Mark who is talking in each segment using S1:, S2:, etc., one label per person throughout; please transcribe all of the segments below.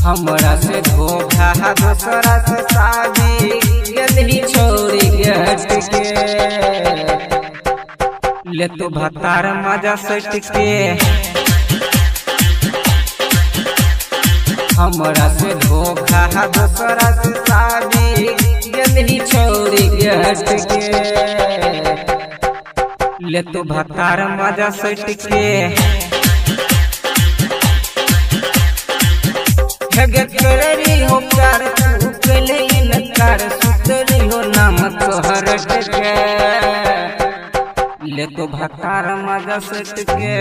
S1: हमरा से धोखा दूसरा से शादी गली छोड़ी के हट के ले तो भतार मजा सट के हमरा से धोखा दूसरा से शादी गली छोड़ी के हट के ले तो भतार मजा सट के करी हो प्यार तू कले इनकार सुतरी हो नाम तोहर के ले तो भतार मजा सट के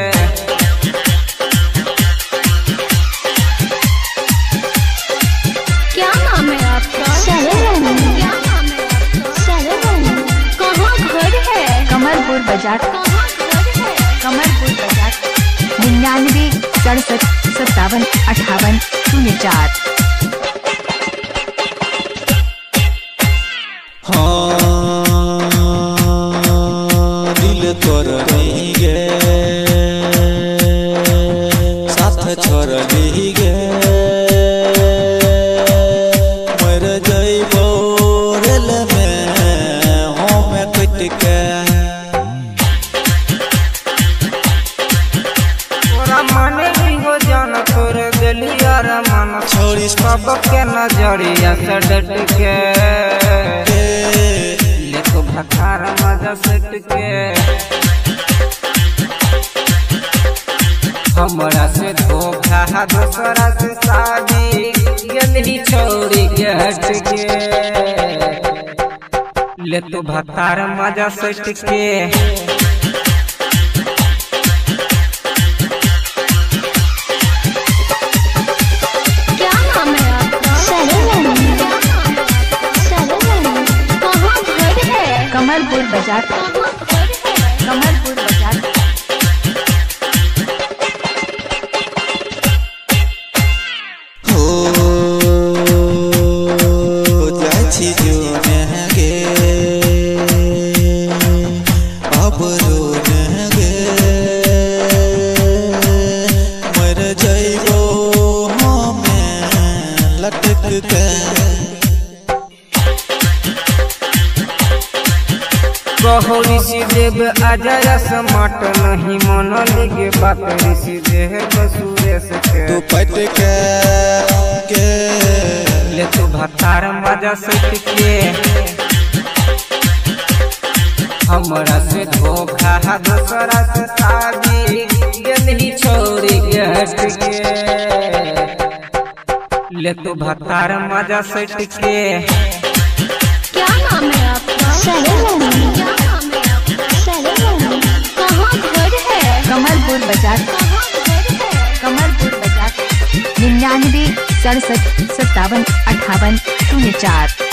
S2: क्या नाम है आपका? क्या नाम है आपका? कहाँ घर है?
S3: कमलपुर बाजार।
S2: कहाँ घर है?
S3: कमलपुर बाजार 99 67 57 58 04।
S4: हाँ दिल तोर नहीं गे साथ छोड़ नहीं गे मर जाइबो रेल में हम कट के
S1: तोरा मन भी हो जान तोर दिलिया रे मन छोड़ी सब के नजरिया से डट के ले तो भतार मजा सट के हमरा से धोखा दूसरा से शादी गली छोड़ी के हट के ले तो भतार मजा सट के
S2: क्या नाम है आपका? कहाँ घर है?
S3: कमलपुर बाजार।
S2: कहाँ घर है?
S3: कमलपुर बाजार
S4: हो जाछि जोने गे अब रोने गे मर जाइबो हमें लटक के
S1: कहो ऋषि देव अजय समाट नहीं मन लगे बात ऋषि देव सुरेश के
S4: तू पट के
S1: ले तो भतार मजा सट के हमरा से धोखा दूसरा से शादी गली छोड़ी के हट के ले तो भतार मजा सट के
S2: क्या नाम है आपका? क्या नाम है आपका? कहाँ घर है?
S3: कमलपुर बाजार।
S2: कहाँ घर है?
S3: कमलपुर बाजार 99 67 57 58 04।